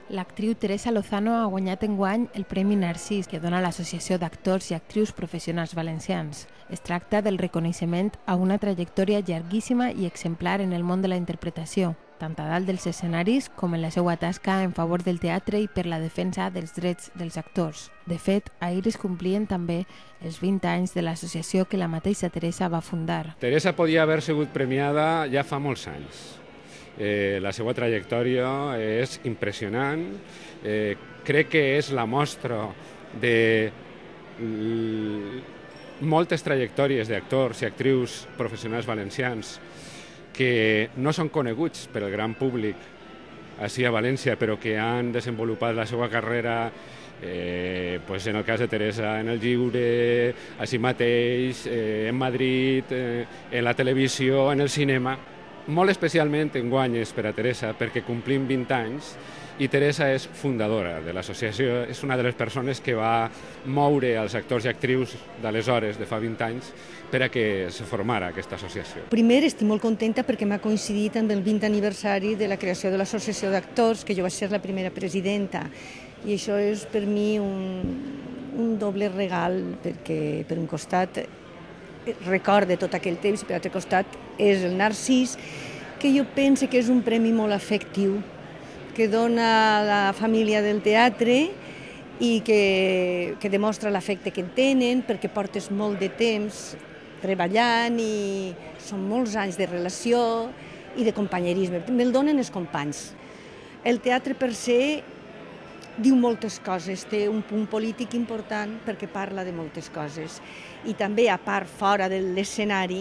L'actriu Teresa Lozano ha guanyat enguany el Premi Narcís que dona l'Associació d'Actors i Actrius Professionals Valencians. Es tracta del reconeixement a una trajectòria llarguíssima i exemplar en el món de la interpretació, tant a dalt dels escenaris com en la seva tasca en favor del teatre i per la defensa dels drets dels actors. De fet, ahir es complien també els 20 anys de l'associació que la mateixa Teresa va fundar. Teresa podia haver sigut premiada ja fa molts anys. La seva trajectòria és impressionant. Crec que és la mostra de moltes trajectòries d'actors i actrius professionals valencians que no són coneguts per al gran públic així a València, però que han desenvolupat la seva carrera en el cas de Teresa en el lliure, així mateix, en Madrid, en la televisió, en el cinema. Molt especialment enguany és per a Teresa perquè complim 20 anys i Teresa és fundadora de l'associació, és una de les persones que va moure els actors i actrius d'aleshores, de fa 20 anys, per a que se formara aquesta associació. Primer, estic molt contenta perquè m'ha coincidit amb el 20 aniversari de la creació de l'associació d'actors, que jo vaig ser la primera presidenta, i això és per mi un doble regal, perquè per un costat recorda tot aquell temps i per l'altre costat és el Narcís, que jo penso que és un premi molt afectiu, que dona a la família del teatre i que demostra l'afecte que en tenen perquè portes molt de temps treballant i són molts anys de relació i de companyerisme. Me'l donen els companys. El teatre per se diu moltes coses, té un punt polític important perquè parla de moltes coses i també, a part, fora de l'escenari,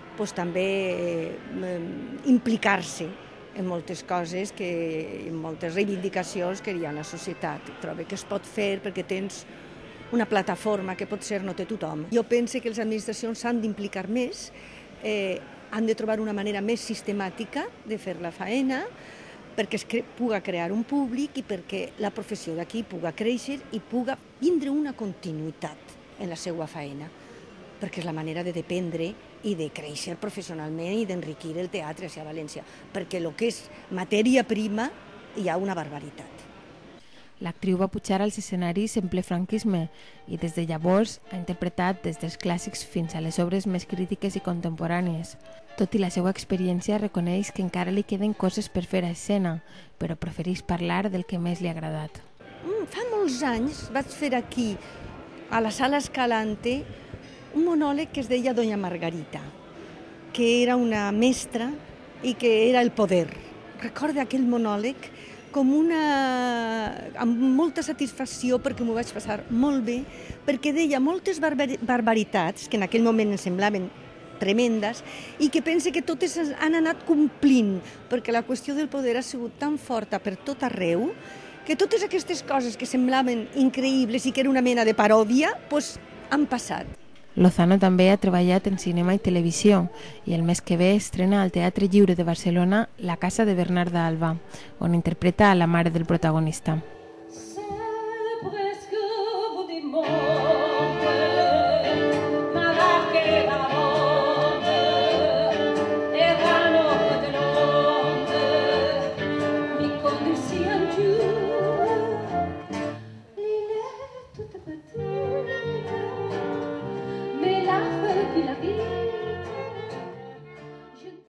també implicar-se en moltes coses, en moltes reivindicacions que hi ha a la societat. Trobo que es pot fer perquè tens una plataforma que potser no té tothom. Jo penso que les administracions s'han d'implicar més, han de trobar una manera més sistemàtica de fer la faena, perquè es puga crear un públic i perquè la professió d'aquí puga créixer i puga tindre una continuïtat en la seva feina, perquè és la manera de dependre i de créixer professionalment i d'enriquir el teatre a València, perquè el que és matèria prima hi ha una barbaritat. L'actriu va pujar als escenaris en ple franquisme i des de llavors ha interpretat des dels clàssics fins a les obres més crítiques i contemporànies. Tot i la seva experiència, reconeix que encara li queden coses per fer a escena, però prefereix parlar del que més li ha agradat. Fa molts anys vaig fer aquí, a la Sala Escalante, un monòleg que es deia Doña Margarita, que era una mestra i que era el poder. Recordo aquell monòleg amb molta satisfacció perquè m'ho vaig passar molt bé, perquè deia moltes barbaritats que en aquell moment em semblaven tremendes i que pense que totes han anat complint, perquè la qüestió del poder ha sigut tan forta per tot arreu que totes aquestes coses que semblaven increïbles i que era una mena de paròdia, han passat. Lozano també ha treballat en cinema i televisió i el mes que ve estrena al Teatre Lliure de Barcelona La casa de Bernarda Alba, on interpreta a la mare del protagonista.